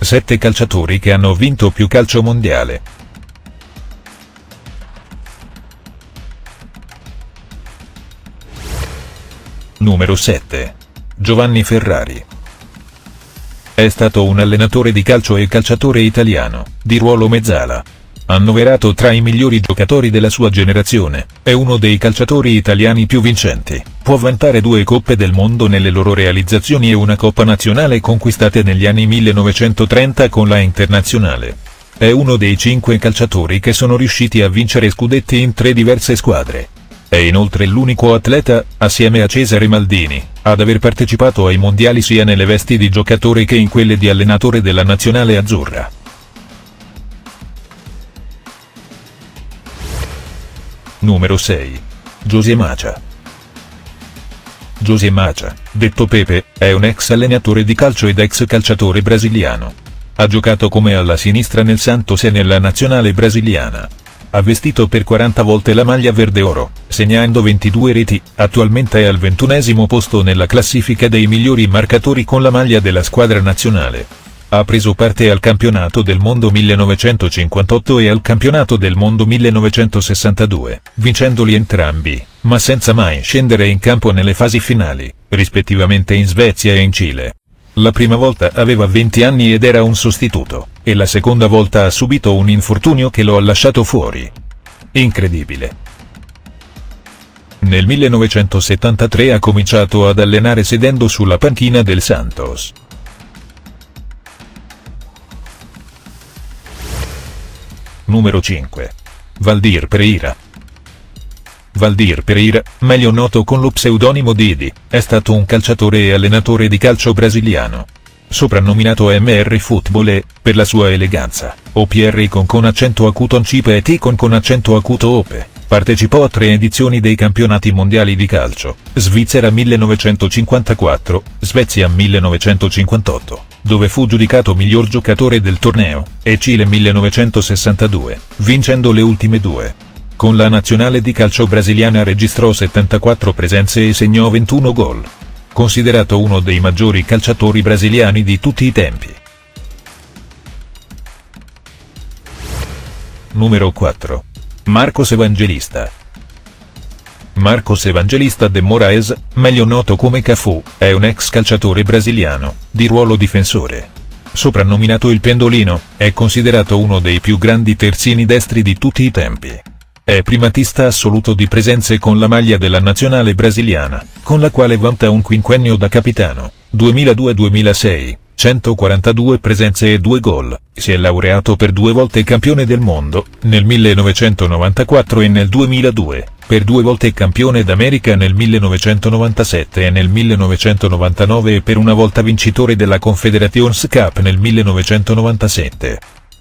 7 calciatori che hanno vinto più calcio mondiale. Numero 7. Giovanni Ferrari. È stato un allenatore di calcio e calciatore italiano, di ruolo mezzala. Annoverato tra i migliori giocatori della sua generazione, è uno dei calciatori italiani più vincenti, può vantare 2 coppe del mondo nelle loro realizzazioni e una coppa nazionale conquistate negli anni 1930 con la Internazionale. È uno dei 5 calciatori che sono riusciti a vincere scudetti in 3 diverse squadre. È inoltre l'unico atleta, assieme a Cesare Maldini, ad aver partecipato ai mondiali sia nelle vesti di giocatore che in quelle di allenatore della nazionale azzurra. Numero 6. José Macha. José Macha, detto Pepe, è un ex allenatore di calcio ed ex calciatore brasiliano. Ha giocato come alla sinistra nel Santos e nella nazionale brasiliana. Ha vestito per 40 volte la maglia verde-oro, segnando 22 reti, attualmente è al 21° posto nella classifica dei migliori marcatori con la maglia della squadra nazionale. Ha preso parte al campionato del mondo 1958 e al campionato del mondo 1962, vincendoli entrambi, ma senza mai scendere in campo nelle fasi finali, rispettivamente in Svezia e in Cile. La prima volta aveva 20 anni ed era un sostituto, e la seconda volta ha subito un infortunio che lo ha lasciato fuori. Incredibile. Nel 1973 ha cominciato ad allenare sedendo sulla panchina del Santos. Numero 5. Valdir Pereira. Valdir Pereira, meglio noto con lo pseudonimo Didi, è stato un calciatore e allenatore di calcio brasiliano. Soprannominato MR Football per la sua eleganza, o PR con accento acuto Ancipe e T con accento acuto Ope, partecipò a 3 edizioni dei campionati mondiali di calcio, Svizzera 1954, Svezia 1958, dove fu giudicato miglior giocatore del torneo, e Cile 1962, vincendo le ultime 2. Con la nazionale di calcio brasiliana registrò 74 presenze e segnò 21 gol. Considerato uno dei maggiori calciatori brasiliani di tutti i tempi. Numero 4. Marcos Evangelista. Marcos Evangelista de Moraes, meglio noto come Cafu, è un ex calciatore brasiliano, di ruolo difensore. Soprannominato il Pendolino, è considerato uno dei più grandi terzini destri di tutti i tempi. È primatista assoluto di presenze con la maglia della nazionale brasiliana, con la quale vanta un quinquennio da capitano, 2002-2006, 142 presenze e 2 gol, si è laureato per 2 volte campione del mondo, nel 1994 e nel 2002, per 2 volte campione d'America nel 1997 e nel 1999 e per una volta vincitore della Confederations Cup nel 1997.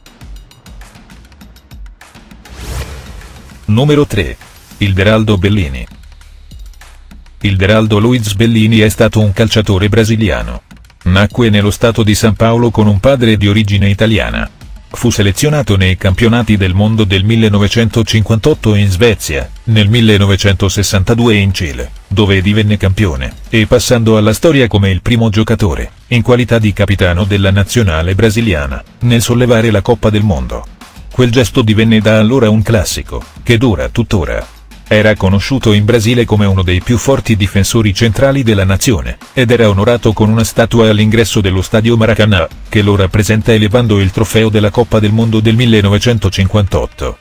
Numero 3. Ilderaldo Bellini. Ilderaldo Luiz Bellini è stato un calciatore brasiliano. Nacque nello stato di San Paolo con un padre di origine italiana. Fu selezionato nei campionati del mondo del 1958 in Svezia, nel 1962 in Cile, dove divenne campione, e passando alla storia come il primo giocatore, in qualità di capitano della nazionale brasiliana, nel sollevare la Coppa del Mondo. Quel gesto divenne da allora un classico, che dura tuttora. Era conosciuto in Brasile come uno dei più forti difensori centrali della nazione, ed era onorato con una statua all'ingresso dello stadio Maracanã, che lo rappresenta elevando il trofeo della Coppa del Mondo del 1958.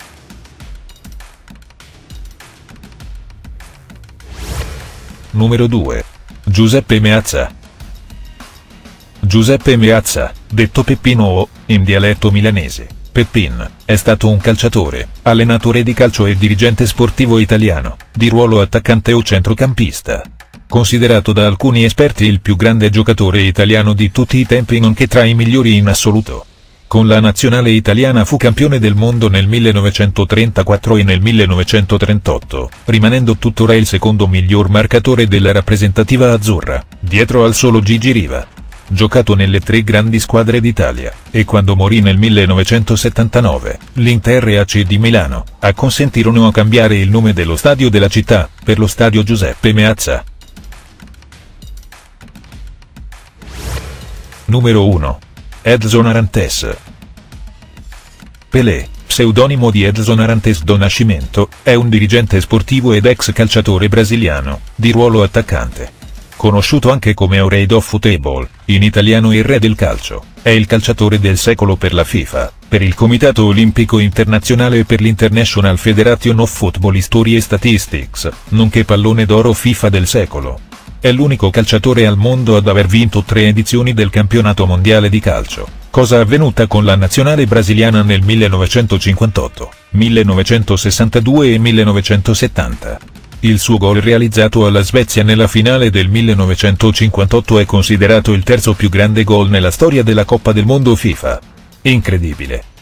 Numero 2. Giuseppe Meazza. Giuseppe Meazza, detto Peppino o, in dialetto milanese, Peppin, è stato un calciatore, allenatore di calcio e dirigente sportivo italiano, di ruolo attaccante o centrocampista. Considerato da alcuni esperti il più grande giocatore italiano di tutti i tempi nonché tra i migliori in assoluto. Con la nazionale italiana fu campione del mondo nel 1934 e nel 1938, rimanendo tuttora il secondo miglior marcatore della rappresentativa azzurra, dietro al solo Gigi Riva. Giocato nelle 3 grandi squadre d'Italia, e quando morì nel 1979, l'Inter e AC di Milano, acconsentirono a cambiare il nome dello stadio della città, per lo stadio Giuseppe Meazza. Numero 1. Edson Arantes. Pelé, pseudonimo di Edson Arantes do Nascimento, è un dirigente sportivo ed ex calciatore brasiliano, di ruolo attaccante. Conosciuto anche come O Rei do Futebol, in italiano il re del calcio, è il calciatore del secolo per la FIFA, per il Comitato Olimpico Internazionale e per l'International Federation of Football History and Statistics, nonché pallone d'oro FIFA del secolo. È l'unico calciatore al mondo ad aver vinto 3 edizioni del campionato mondiale di calcio, cosa avvenuta con la nazionale brasiliana nel 1958, 1962 e 1970. Il suo gol realizzato alla Svezia nella finale del 1958 è considerato il terzo più grande gol nella storia della Coppa del Mondo FIFA. Incredibile.